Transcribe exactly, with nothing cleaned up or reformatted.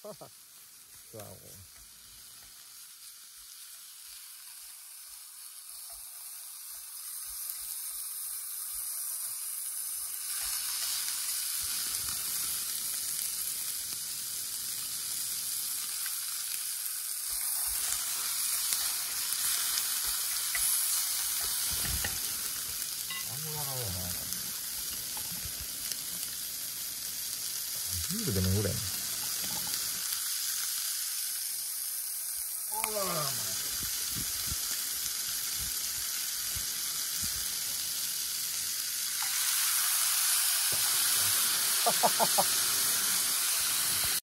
Wow.ビールでもぐらいね。Ha ha ha.